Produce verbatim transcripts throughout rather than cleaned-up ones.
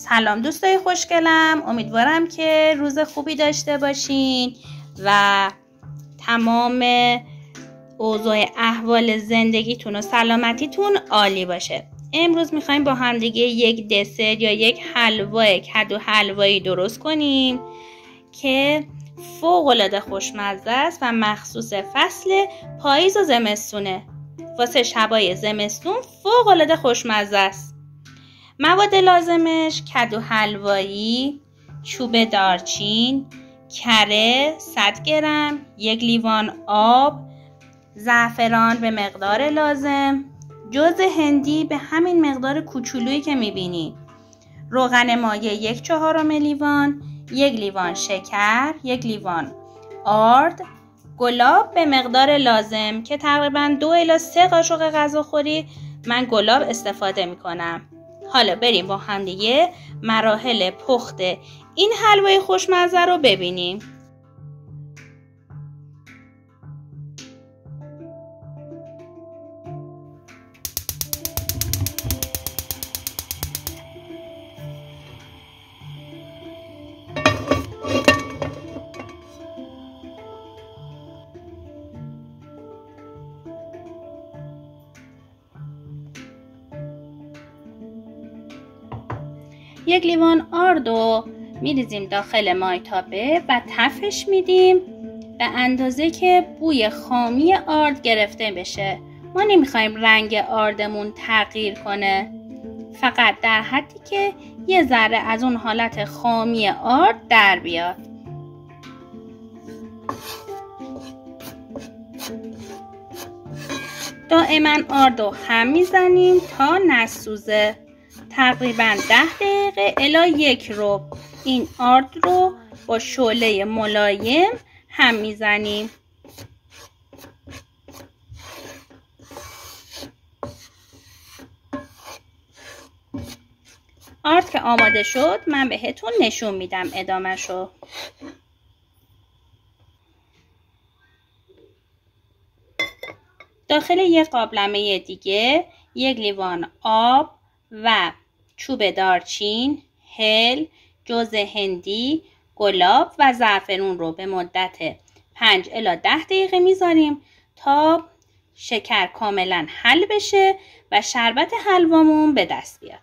سلام دوستای خوشگلم، امیدوارم که روز خوبی داشته باشین و تمام اوضاع احوال زندگیتون و سلامتیتون عالی باشه. امروز میخوایم با هم دیگه یک دسر یا یک حلوای کدو حلوایی درست کنیم که فوق العاده خوشمزه است و مخصوص فصل پاییز و زمستونه. واسه شبای زمستون فوق العاده خوشمزه است. مواد لازمش کدو حلوایی، چوب دارچین، کره صد گرم، یک لیوان آب، زعفران به مقدار لازم، جوز هندی به همین مقدار کوچولویی که میبینید، روغن مایه یک چهارم لیوان، یک لیوان شکر، یک لیوان آرد، گلاب به مقدار لازم که تقریبا دو الی سه قاشق غذاخوری من گلاب استفاده میکنم. حالا بریم با هم دیگه مراحل پخت این حلوای خوشمزه رو ببینیم. یک لیوان آرد رو میریزیم داخل مایتابه و تفش میدیم به اندازه که بوی خامی آرد گرفته بشه. ما نمیخوایم رنگ آردمون تغییر کنه، فقط در حدی که یه ذره از اون حالت خامی آرد در بیاد. دائما آرد رو هم میزنیم تا نسوزه. تقریبا ده دقیقه الی یک رو این آرد رو با شعله ملایم هم میزنیم. آرد که آماده شد من بهتون نشون میدم ادامه‌شو. داخل یک قابلمه دیگه یک لیوان آب و چوب دارچین، هل، جوز هندی، گلاب و زعفرون رو به مدت پنج الی ده دقیقه میذاریم تا شکر کاملا حل بشه و شربت حلوامون به دست بیاد.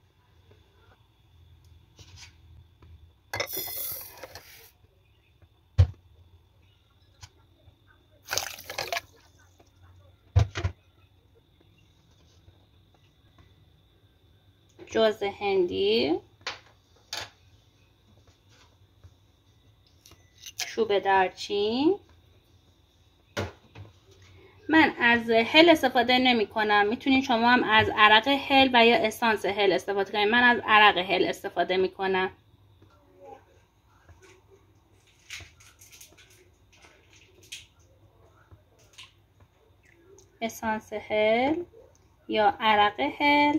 جوز هندی، چوب دارچین. من از هل استفاده نمی کنم، میتونید شما هم از عرق هل و یا اسانس هل استفاده کنید. من از عرق هل استفاده می کنم. اسانس هل یا عرق هل.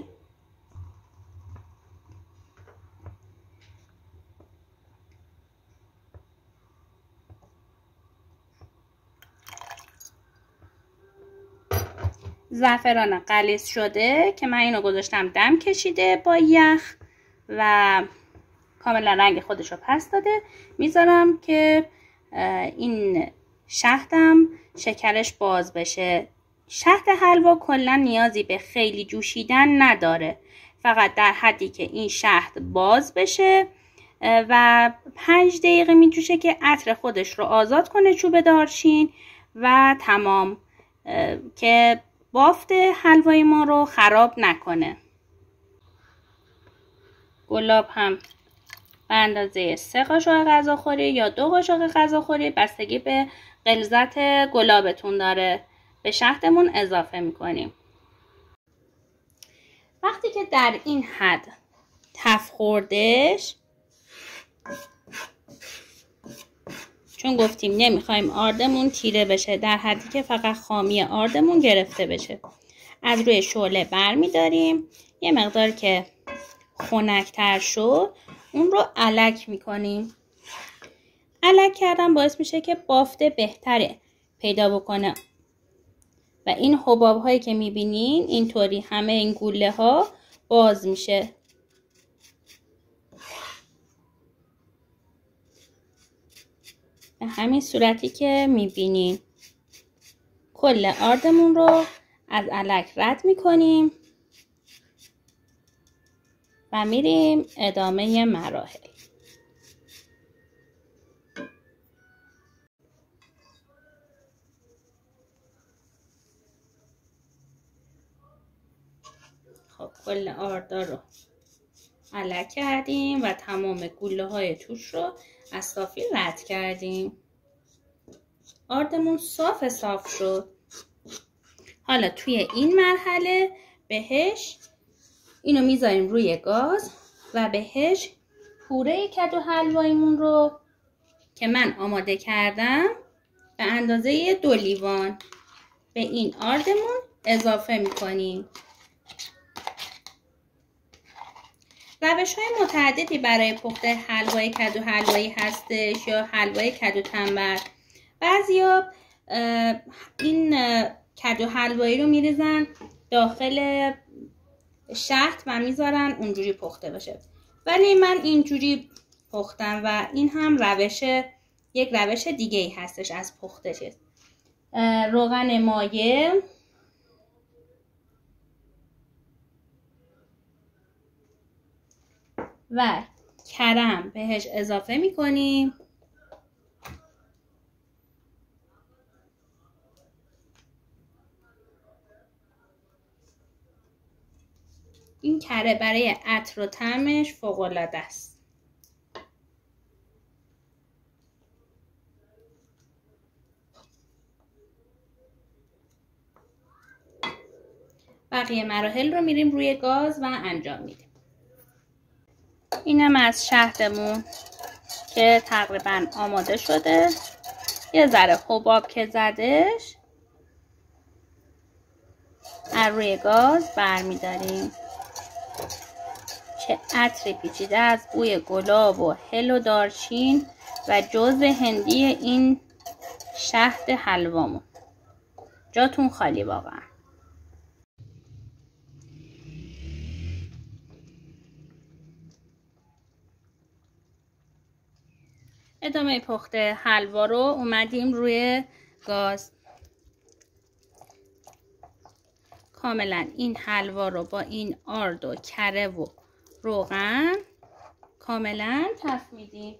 زعفران غلیظ شده که من اینو گذاشتم دم کشیده با یخ و کاملا رنگ خودش رو پس داده. میذارم که این شهدم شکرش باز بشه. شهد حلوا کلا نیازی به خیلی جوشیدن نداره، فقط در حدی که این شهد باز بشه و پنج دقیقه میجوشه که عطر خودش رو آزاد کنه چوب دارچین و تمام، که بافت حلوای ما رو خراب نکنه. گلاب هم به اندازه سه قاشق غذاخوری یا دو قاشق غذاخوری بستگی به غلظت گلابتون داره به شهدمون اضافه میکنیم. وقتی که در این حد تف خوردش، چون گفتیم نمیخوایم آردمون تیره بشه، در حدی که فقط خامی آردمون گرفته بشه، از روی شعله بر میداریم. یه مقدار که خنک‌تر شد اون رو الک میکنیم. الک کردن باعث میشه که بافت بهتره پیدا بکنه و این حباب هایی که میبینین اینطوری همه این گوله ها باز میشه. به همین صورتی که میبینین کل آردمون رو از علک رد میکنیم و میریم ادامه مراحل. خب کل آردا رو علک کردیم و تمام گوله های توش رو از صافی رد کردیم. آردمون صاف صاف شد. حالا توی این مرحله بهش اینو میذاریم روی گاز و بهش پوره کدو حلواییمون رو که من آماده کردم به اندازه دو لیوان به این آردمون اضافه میکنیم. روش‌های متعددی برای پخت حلوای کدو حلوایی هستش یا حلوای کدو تنبل. بعضیا این کدو حلوایی رو میریزن داخل شهد و میذارن اونجوری پخته بشه، ولی من اینجوری پختم و این هم روش یک روش دیگه ای هستش از پختش. روغن مایع و کرم بهش اضافه میکنیم. این کره برای عطر و طعمش فوق العاده است. بقیه مراحل رو میریم روی گاز و انجام میدیم. اینم از شهدمون که تقریبا آماده شده. یه ذره حباب که زدش از روی گاز برمیداریم. چه عطری پیچیده از بوی گلاب و هل و دارچین و جوز هندی این شهد حلوامون. جاتون خالی واقعا. ادامه پخت حلوا رو اومدیم روی گاز. کاملا این حلوا رو با این آرد و کره و روغن کاملا تفت میدیم.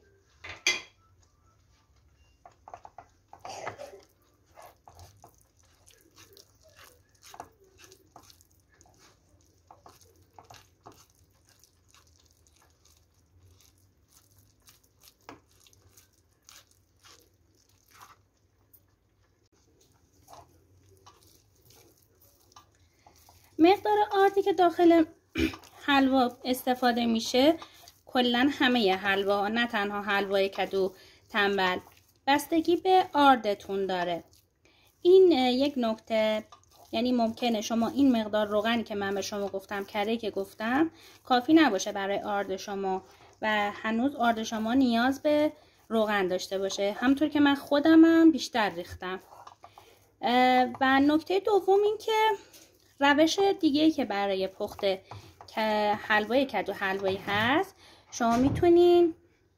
مقدار آردی که داخل حلوا استفاده میشه کلا همه حلوا، نه تنها حلوای کدو تنبل، بستگی به آردتون داره. این یک نکته، یعنی ممکنه شما این مقدار روغنی که من به شما گفتم، کره که گفتم، کافی نباشه برای آرد شما و هنوز آرد شما نیاز به روغن داشته باشه. همونطور که من خودمم بیشتر ریختم. و نکته دوم این که روش دیگه که برای پخت حلوای کدو حلوایی هست، شما میتونین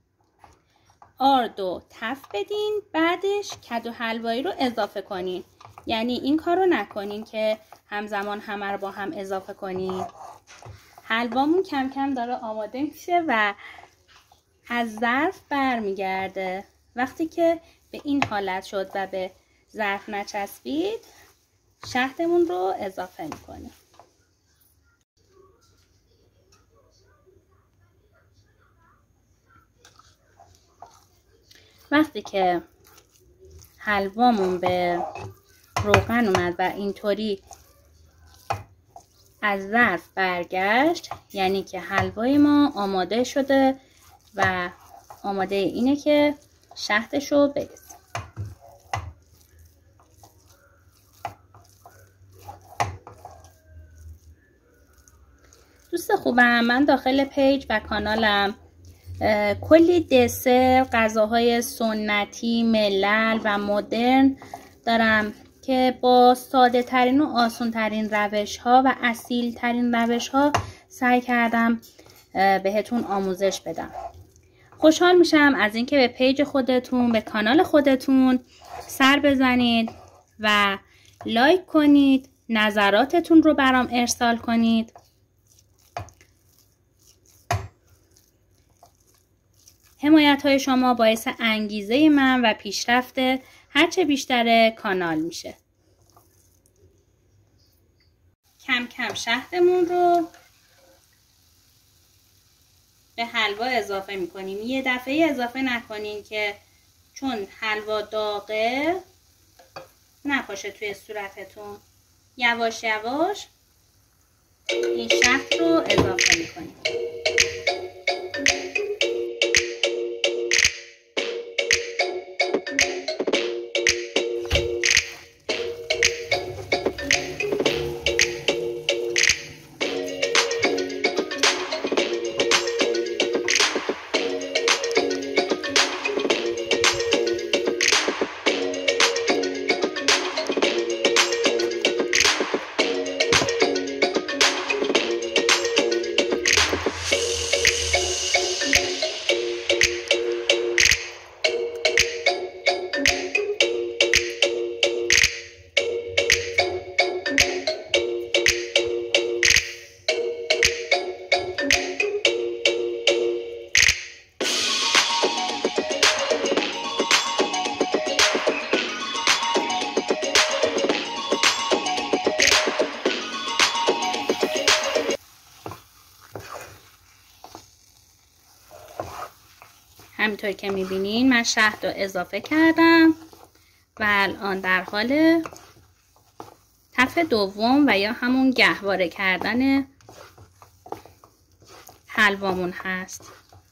آردو تف بدین بعدش کدو حلوایی رو اضافه کنین. یعنی این کار رو نکنین که همزمان همه رو با هم اضافه کنین. حلوامون کم کم داره آماده میشه و از ظرف برمیگرده. وقتی که به این حالت شد و به ظرف نچسبید، شهدمون رو اضافه میکنیم. وقتی که حلوامون به روغن اومد و اینطوری از ظرف برگشت، یعنی که حلوای ما آماده شده و آماده اینه که شهدش رو بریزیم. دوست خوبم، من داخل پیج و کانالم کلی دسر، غذاهای سنتی، ملل و مدرن دارم که با ساده ترین و آسان ترین روش ها و اصیل ترین روش ها سعی کردم بهتون آموزش بدم. خوشحال میشم از اینکه به پیج خودتون، به کانال خودتون سر بزنید و لایک کنید، نظراتتون رو برام ارسال کنید. حمایت های شما باعث انگیزه من و پیشرفت هرچه بیشتر کانال میشه. کم کم شهدمون رو به حلوا اضافه میکنیم. یه دفعه اضافه نکنین که چون حلوا داغه نپاشه توی صورتتون. یواش یواش این شهد رو اضافه میکنیم. همینطور که میبینین من شهد رو اضافه کردم و الان در حال تف دوم و یا همون گهواره کردن حلوامون هست.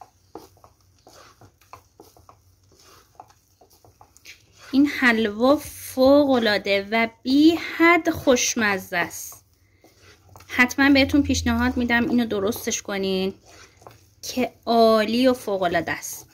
این حلوا فوق العاده و بی حد خوشمزه است. حتما بهتون پیشنهاد میدم اینو درستش کنین که عالی و فوق العاده است.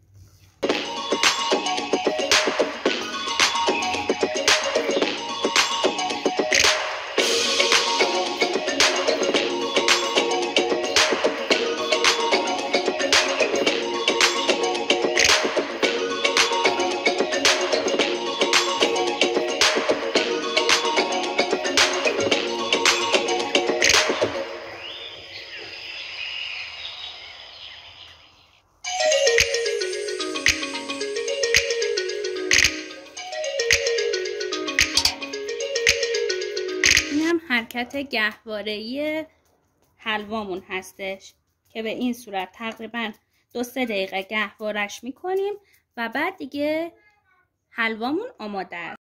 حرکت گهواره‌ای حلوامون هستش که به این صورت تقریبا دو سه دقیقه گهوارش میکنیم و بعد دیگه حلوامون آماده است.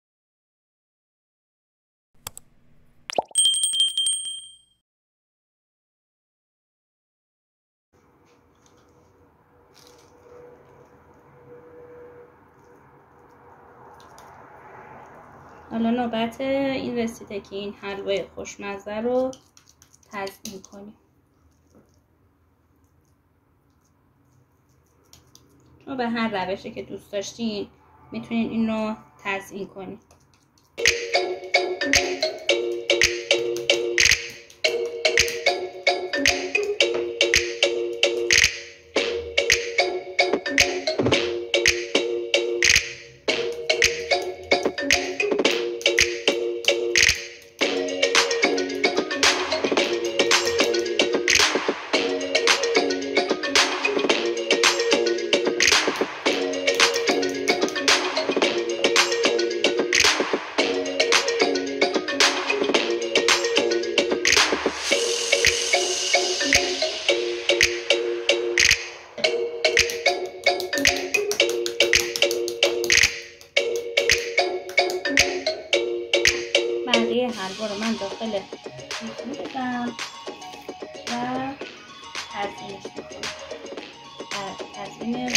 حالا نوبت این رسیده که این حلوای خوشمزه رو تزیین کنیم. و به هر روشی که دوست داشتین میتونین این رو تزیین کنین. حلوا رو من داخل لیتر میدم و تزیینش میکنم. تزیین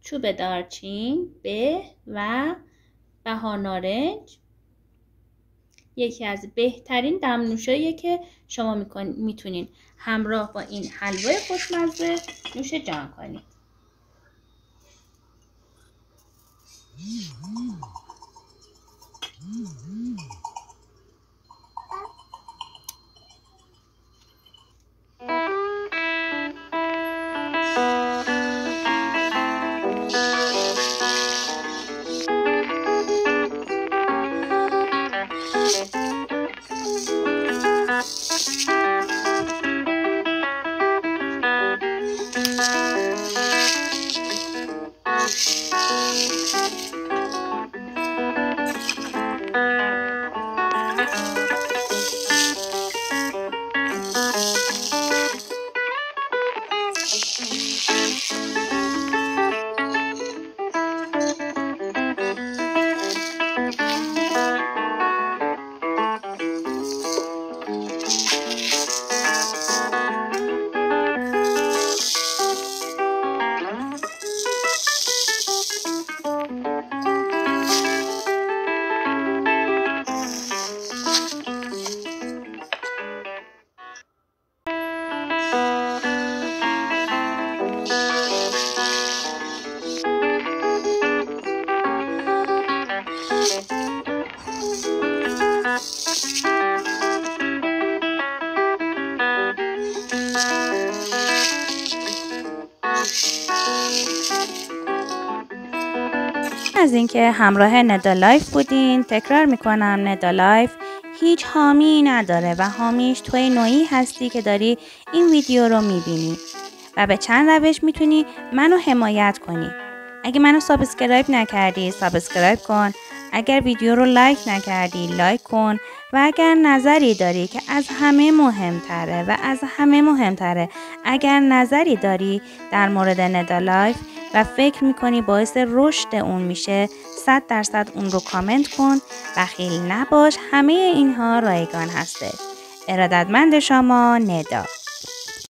چوب دارچین، به و بهارنارنج. یکی از بهترین دمنوشاییه که شما میتونین همراه با این حلوای خوشمزه نوش جان کنید. از اینکه همراه ندا لایف بودین. تکرار میکنم ندا لایف هیچ حامی نداره و حامیش توی نوعی هستی که داری این ویدیو رو میبینی و به چند روش میتونی منو حمایت کنی. اگه منو سابسکرایب نکردی سابسکرایب کن، اگر ویدیو رو لایک نکردی لایک کن و اگر نظری داری که از همه مهمتره و از همه مهمتره اگر نظری داری در مورد ندا لایف و فکر میکنی باعث رشد اون میشه، صد درصد اون رو کامنت کن. بخیل نباش، همه اینها رایگان هسته. ارادتمند شما، ندا.